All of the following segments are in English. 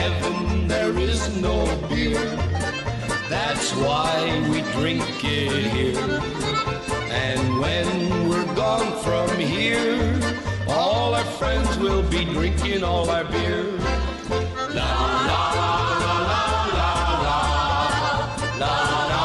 heaven there is no beer. That's why we drink it here. And when we're gone from here, all our friends will be drinking all our beer. La la la la la la la la la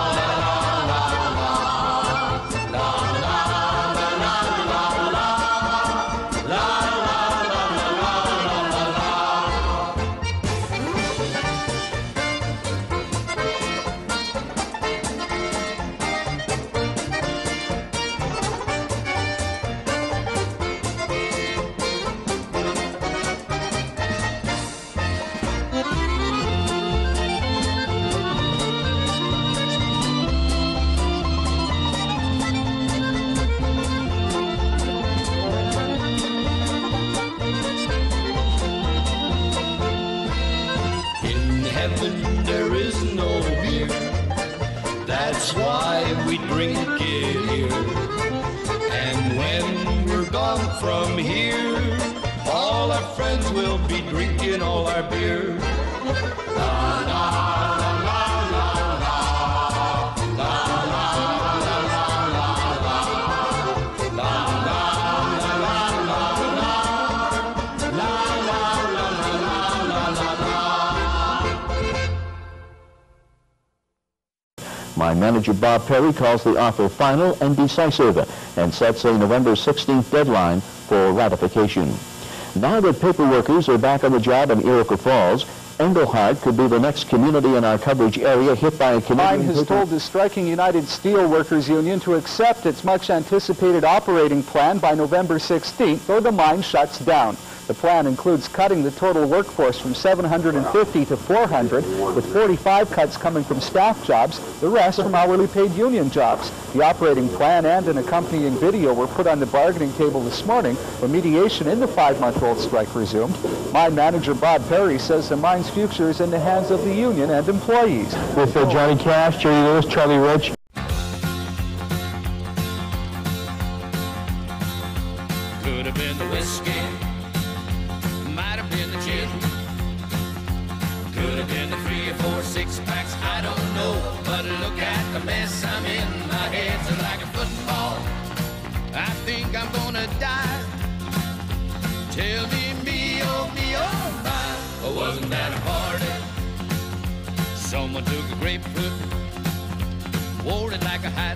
there is no beer. That's why we drink it here. And when we're gone from here, all our friends will be drinking all our beer. La la la la la la la la la la la My manager, Bob Perry, calls the offer final and decisive and sets a November 16th deadline for ratification. Now that paper workers are back on the job in Iroquois Falls, Englehart could be the next community in our coverage area hit by a Canadian... Mine has told the striking United Steelworkers Union to accept its much-anticipated operating plan by November 16th, though the mine shuts down. The plan includes cutting the total workforce from 750 to 400, with 45 cuts coming from staff jobs, the rest from hourly paid union jobs. The operating plan and an accompanying video were put on the bargaining table this morning when mediation in the 5-month-old strike resumed. Mine manager Bob Perry says the mine's future is in the hands of the union and employees. With Johnny Cash, Jerry Lewis, Charlie Rich. Could have been the whiskey. Might have been the gin. Could have been the 3 or 4 6-packs, I don't know. But look at the mess I'm in. My head's like a football. I think I'm gonna die. Tell me, me, oh my. Wasn't that a party? Someone took a grapefruit, wore it like a hat.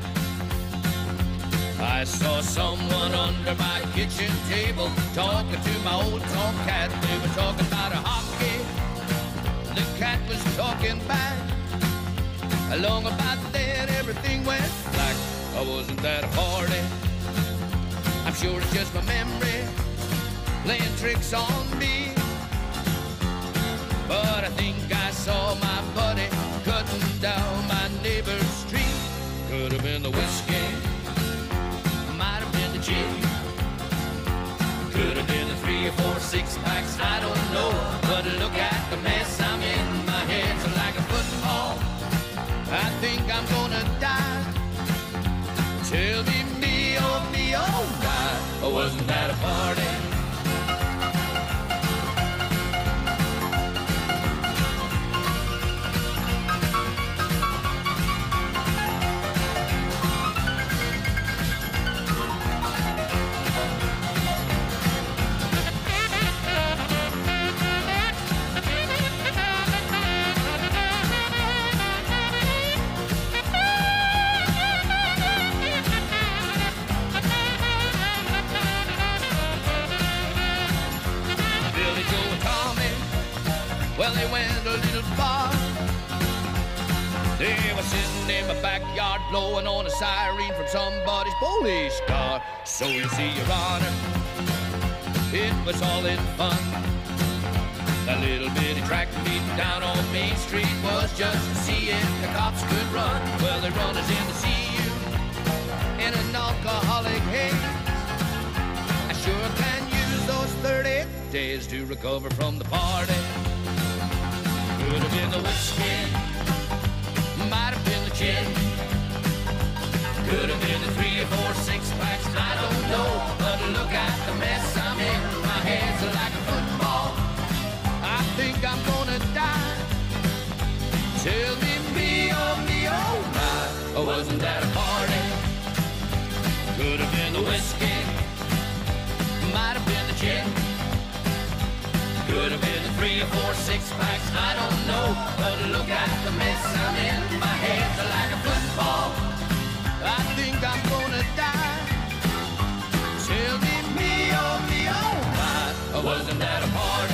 I saw someone under my kitchen table talking to my old tomcat. They were talking about a hockey. The cat was talking back. Along about then, everything went black. Wasn't that a party? I'm sure it's just my memory playing tricks on me. But I think I saw my buddy cutting down my neighbor's street. Could have been the whiskey. Might have been the gin. Could have been the 3 or 4 6-packs, I don't know. But look at the mess I'm in. My head's like a football. I think I'm gonna die. Tell me, me, oh, God. Wasn't that a party? Well, they went a little far. They were sitting in my backyard blowing on a siren from somebody's police car. So you see, Your Honor, it was all in fun. That little bitty track meet down on Main Street was just to see if the cops could run. Well, they run us in to see you in an alcoholic haze. I sure can use those 30 days to recover from the party. Could have been the whiskey, might have been the gin. Could have been the 3 or 4 6-packs, I don't know. But look at the mess I'm in. My head's like a football. I think I'm going the whiskey, might have been the gin, could have been the 3 or 4 six-packs, I don't know, but look at the mess I'm in. My head's like a football, I think I'm gonna die. Tell me, oh my, wasn't that a party?